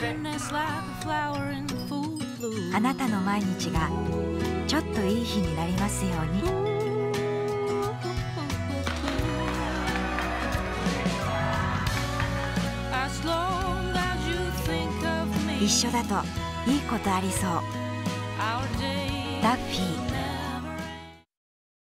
あなたの毎日がちょっといい日になりますように。一緒だといいことありそう。ダッフィー